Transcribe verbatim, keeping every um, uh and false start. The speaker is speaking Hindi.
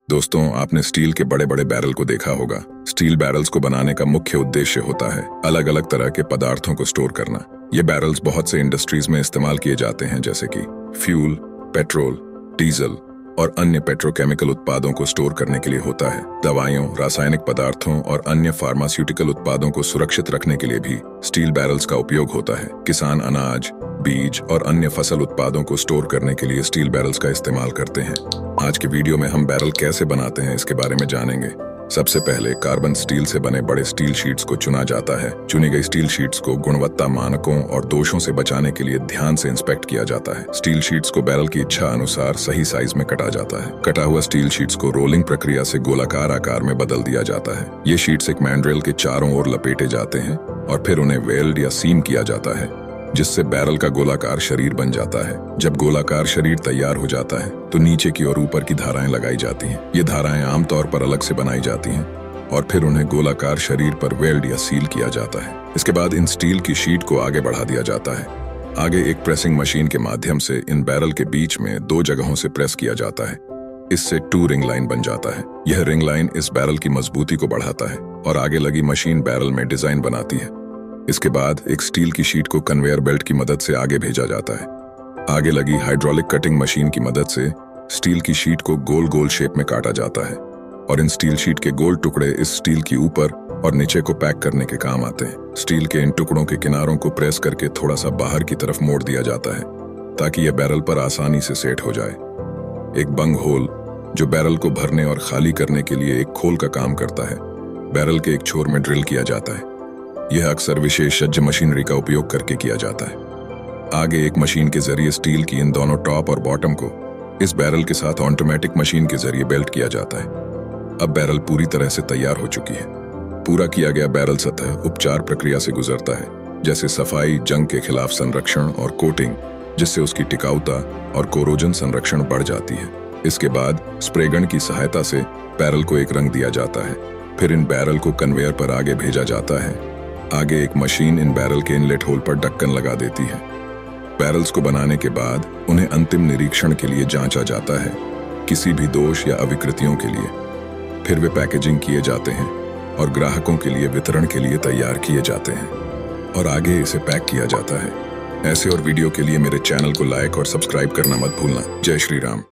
दोस्तों, आपने स्टील के बड़े बड़े बैरल को देखा होगा। स्टील बैरल्स को बनाने का मुख्य उद्देश्य होता है अलग अलग तरह के पदार्थों को स्टोर करना। ये बैरल्स बहुत से इंडस्ट्रीज में इस्तेमाल किए जाते हैं, जैसे कि फ्यूल, पेट्रोल, डीजल और अन्य पेट्रोकेमिकल उत्पादों को स्टोर करने के लिए होता है। दवाइयों, रासायनिक पदार्थों और अन्य फार्मास्यूटिकल उत्पादों को सुरक्षित रखने के लिए भी स्टील बैरल्स का उपयोग होता है। किसान अनाज, बीज और अन्य फसल उत्पादों को स्टोर करने के लिए स्टील बैरल्स का इस्तेमाल करते हैं। आज के वीडियो में हम बैरल कैसे बनाते हैं इसके बारे में जानेंगे। सबसे पहले कार्बन स्टील से बने बड़े स्टील शीट्स को चुना जाता है। चुनी गई स्टील शीट्स को गुणवत्ता मानकों और दोषों से बचाने के लिए ध्यान से इंस्पेक्ट किया जाता है। स्टील शीट्स को बैरल की इच्छा अनुसार सही साइज में कटा जाता है। कटा हुआ स्टील शीट्स को रोलिंग प्रक्रिया से गोलाकार आकार में बदल दिया जाता है। ये शीट्स एक मैंड्रेल के चारों ओर लपेटे जाते हैं और फिर उन्हें वेल्ड या सीम किया जाता है, जिससे बैरल का गोलाकार शरीर बन जाता है। जब गोलाकार शरीर तैयार हो जाता है तो नीचे की और ऊपर की धाराएं लगाई जाती हैं। ये धाराएं आमतौर पर अलग से बनाई जाती हैं और फिर उन्हें गोलाकार शरीर पर वेल्ड या सील किया जाता है। इसके बाद इन स्टील की शीट को आगे बढ़ा दिया जाता है। आगे एक प्रेसिंग मशीन के माध्यम से इन बैरल के बीच में दो जगहों से प्रेस किया जाता है। इससे टू रिंग लाइन बन जाता है। यह रिंग लाइन इस बैरल की मजबूती को बढ़ाता है और आगे लगी मशीन बैरल में डिजाइन बनाती है। इसके बाद एक स्टील की शीट को कन्वेयर बेल्ट की मदद से आगे भेजा जाता है। आगे लगी हाइड्रोलिक कटिंग मशीन की मदद से स्टील की शीट को गोल गोल शेप में काटा जाता है और इन स्टील शीट के गोल टुकड़े इस स्टील की ऊपर और नीचे को पैक करने के काम आते हैं। स्टील के इन टुकड़ों के किनारों को प्रेस करके थोड़ा सा बाहर की तरफ मोड़ दिया जाता है ताकि यह बैरल पर आसानी से सेट हो जाए। एक बंग होल, जो बैरल को भरने और खाली करने के लिए एक खोल का काम करता है, बैरल के एक छोर में ड्रिल किया जाता है। यह अक्सर विशेषज्ञ मशीनरी का उपयोग करके किया जाता है। आगे एक मशीन के जरिए स्टील की इन दोनों टॉप और बॉटम को इस बैरल के साथ ऑटोमेटिक मशीन के जरिए बेल्ट किया जाता है। अब बैरल पूरी तरह से तैयार हो चुकी है। पूरा किया गया बैरल सतह उपचार प्रक्रिया से गुजरता है, जैसे सफाई, जंग के खिलाफ संरक्षण और कोटिंग, जिससे उसकी टिकाऊता और कोरोजन संरक्षण बढ़ जाती है। इसके बाद स्प्रे गन की सहायता से बैरल को एक रंग दिया जाता है। फिर इन बैरल को कन्वेयर पर आगे भेजा जाता है। आगे एक मशीन इन बैरल के इनलेट होल पर ढक्कन लगा देती है। बैरल्स को बनाने के बाद उन्हें अंतिम निरीक्षण के लिए जांचा जाता है, किसी भी दोष या अविकृतियों के लिए। फिर वे पैकेजिंग किए जाते हैं और ग्राहकों के लिए वितरण के लिए तैयार किए जाते हैं और आगे इसे पैक किया जाता है। ऐसे और वीडियो के लिए मेरे चैनल को लाइक और सब्सक्राइब करना मत भूलना। जय श्री राम।